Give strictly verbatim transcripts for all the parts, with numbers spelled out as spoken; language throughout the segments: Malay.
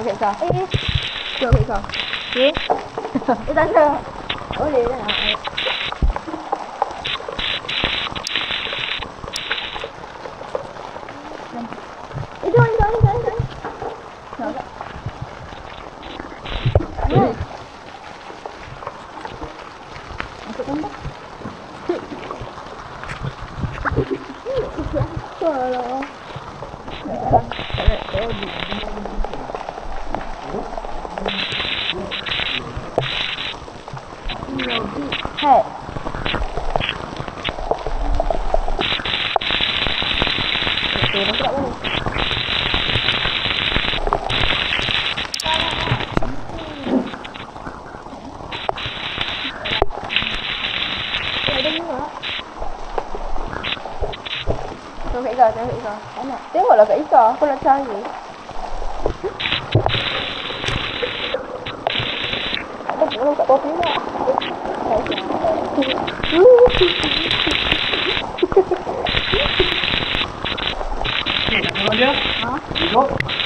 Tengok kat kau. Eh. Tengok kat kau. Okay. Eh tak ada. Boleh tak nak? Eh jom, jom, jom, jom. Nak tak? Hmm. Masuk tambah. Alah. Hai. Okey, dah gerak balik. Ada minyak. Tengok kat Ika, tengok kat Ika. Tak nak. Tengoklah kat Ika, aku nak cari. Ada belum kat topi tak? Okey, nak tengok dia? Ha? Duduk.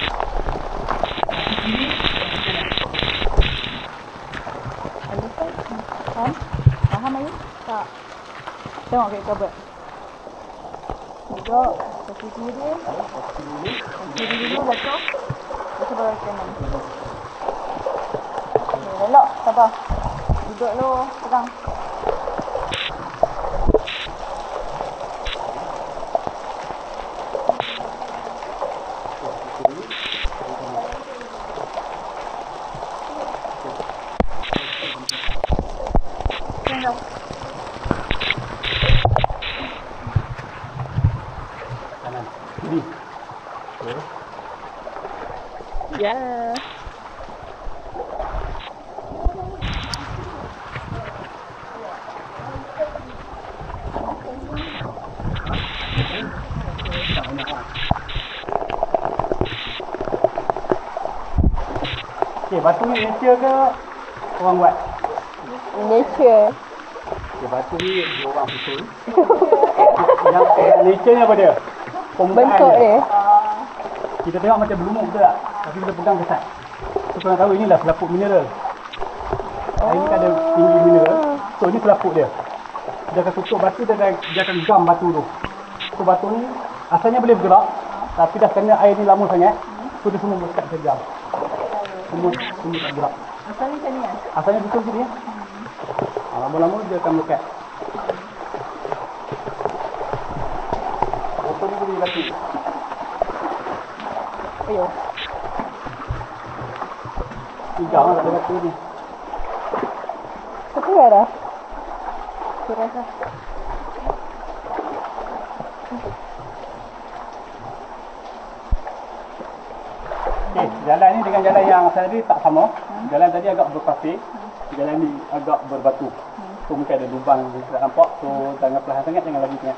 Faham? Faham lagi? Tak. Tengok kat Ika buat. Duduk, kaki kiri, kaki kiri dulu, bacok. Bacok bawah kanan. Okay, lelok, sabar. Duduk dulu, pegang. Tengok. Kanan. Kiri. Okey. Ya. Okey, batu ni nature ke orang buat? Nature. Okey, batu ni dia orang susun. yang, yang nature ni apa dia? Permukaan Bentuk dia. Kita tengok macam berlumut betul tak? Tapi kita pegang kesat. So korang tahu inilah selaput mineral. Oh. Ini kan ada tinggi mineral. So ini selaput dia. Dia akan tutup batu, dia akan, dia akan gam batu tu. So batu ni asalnya boleh bergerak. Tapi dah kena air ni lama sangat. So dia semua bersekat sejam. Semua, semua tak gerak. Asalnya macam ni kan? Asalnya betul je dia. Hmm. Lama-lama dia akan melekat. Botol ni boleh batu. Ayuh. Tiga lah tak ada batu ni. Ketua dah? Ketua dah. Okey, jalan ni dengan jalan yang tadi tak sama. Hmm. Jalan tadi agak berpasir. Hmm. Jalan ni agak berbatu. Hmm. So mungkin ada lubang yang tak nampak. So jangan perlahan sangat, jangan lagi sangat.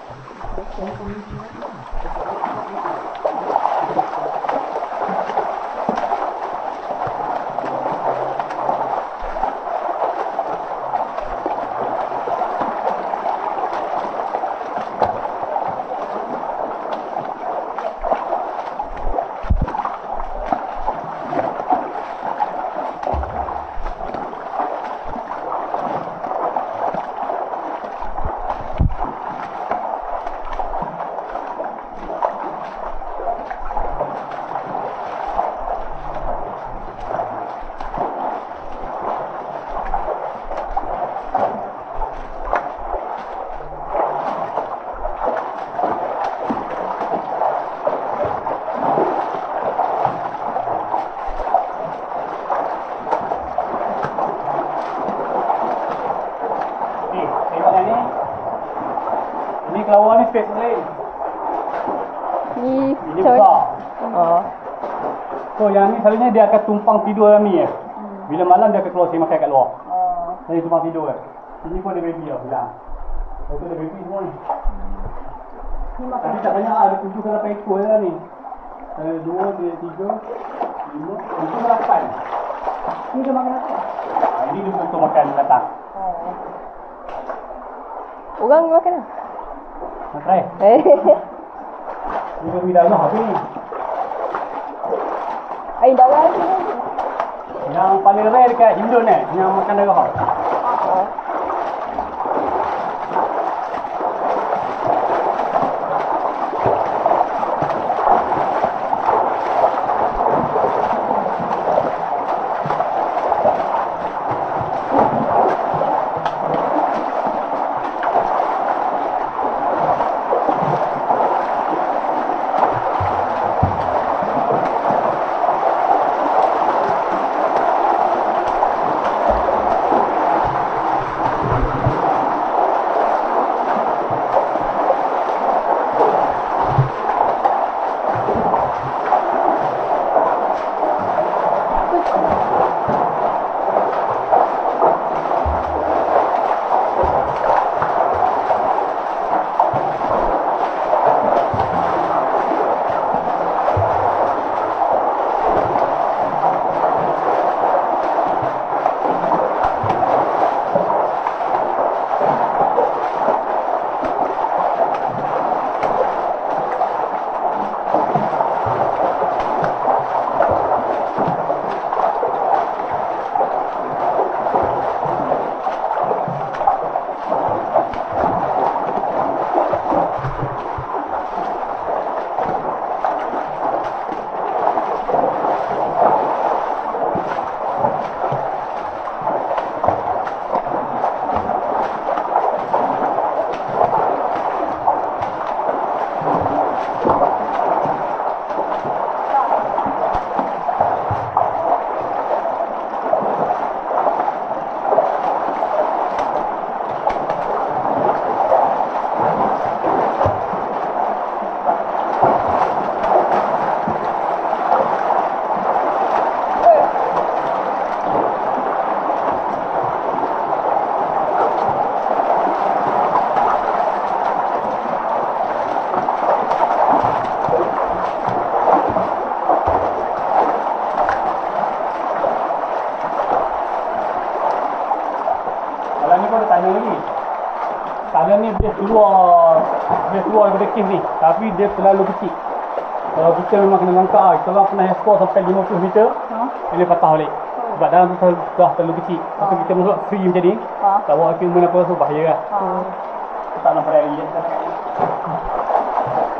Kelawar ni space lain. Ni Ini besar. Oh. So yang ni selalunya dia akan tumpang tidur dalam ni ya. Hmm. Bila malam dia akan keluar sini makan kat luar. Oh. Jadi tumpang tidur kan. Sini pun ada baby lah bilang. Itu ada baby semua ni. Hmm. Tapi tak banyak lah, ada tujuh ke lapan ekor lah ni. Ada dua, tiga, tiga, lima, tujuh ke lapan. Ni dia makan apa? Ha, ini dia untuk makan datang. Oh. Orang makan lah? Nak try? Eh. Ni baby dah lah habis ni. Air darah tu. Yang paling rare dekat Indon eh, yang makan darah. Oh. tanya lagi. Tangan ni dia keluar, dia keluar daripada kes ni, tapi dia terlalu kecil. Kalau kita memang kena langkah lah. Kita orang pernah explore sampai lima puluh meter, ha? Dia patah balik. Sebab dalam tu dah terlalu kecil. Lepas tu kita masuk free macam ni, ha? Tak bawa equipment apa, so bahaya lah. Ha. Tak nampak lagi.